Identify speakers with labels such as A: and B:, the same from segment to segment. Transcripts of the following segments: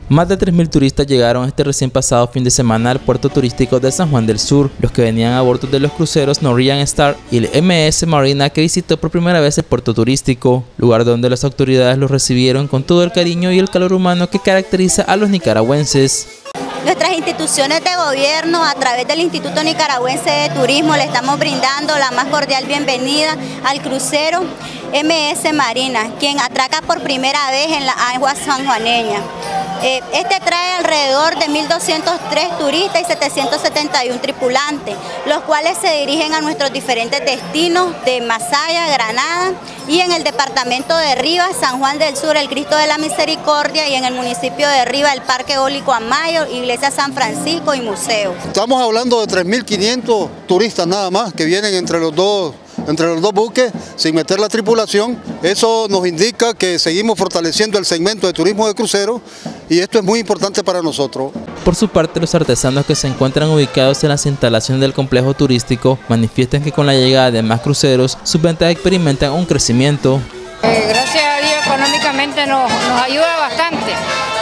A: Más de 3.000 turistas llegaron este recién pasado fin de semana al puerto turístico de San Juan del Sur, los que venían a bordo de los cruceros Norwegian Star y el MS Marina, que visitó por primera vez el puerto turístico, lugar donde las autoridades los recibieron con todo el cariño y el calor humano que caracteriza a los nicaragüenses.
B: Nuestras instituciones de gobierno, a través del Instituto Nicaragüense de Turismo, le estamos brindando la más cordial bienvenida al crucero MS Marina, quien atraca por primera vez en las aguas sanjuaneñas. Este trae alrededor de 1.203 turistas y 771 tripulantes, los cuales se dirigen a nuestros diferentes destinos de Masaya, Granada, y en el departamento de Rivas, San Juan del Sur, el Cristo de la Misericordia, y en el municipio de Rivas, el Parque Eólico Amayo, Iglesia San Francisco y Museo.
C: Estamos hablando de 3.500 turistas nada más que vienen entre los dos buques, sin meter la tripulación. Eso nos indica que seguimos fortaleciendo el segmento de turismo de crucero y esto es muy importante para nosotros.
A: Por su parte, los artesanos que se encuentran ubicados en las instalaciones del complejo turístico manifiestan que con la llegada de más cruceros, sus ventas experimentan un crecimiento.
D: Gracias a Dios, económicamente nos ayuda bastante.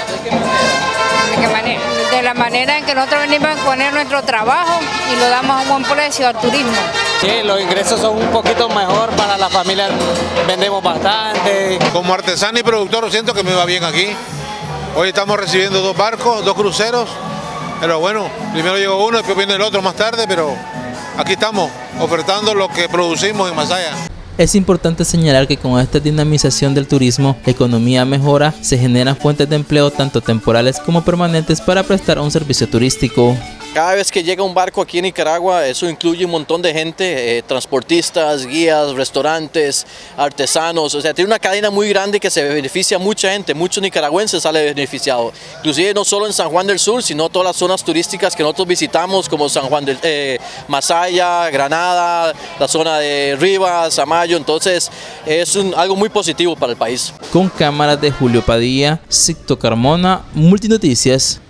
D: De la manera en que nosotros venimos a poner nuestro trabajo y lo damos a un buen precio al turismo.
E: Sí, los ingresos son un poquito mejor para la familia, vendemos bastante.
F: Como artesano y productor siento que me va bien aquí. Hoy estamos recibiendo 2 barcos, 2 cruceros, pero bueno, primero llegó uno, después viene el otro más tarde, pero aquí estamos ofertando lo que producimos en Masaya.
A: Es importante señalar que con esta dinamización del turismo, la economía mejora, se generan fuentes de empleo tanto temporales como permanentes para prestar un servicio turístico.
G: Cada vez que llega un barco aquí en Nicaragua, eso incluye un montón de gente, transportistas, guías, restaurantes, artesanos, o sea, tiene una cadena muy grande que se beneficia a mucha gente, muchos nicaragüenses salen beneficiados, inclusive no solo en San Juan del Sur, sino todas las zonas turísticas que nosotros visitamos, como San Juan del Masaya, Granada, la zona de Rivas, Amayo, entonces es algo muy positivo para el país.
A: Con cámaras de Julio Padilla, Sicto Carmona, Multinoticias.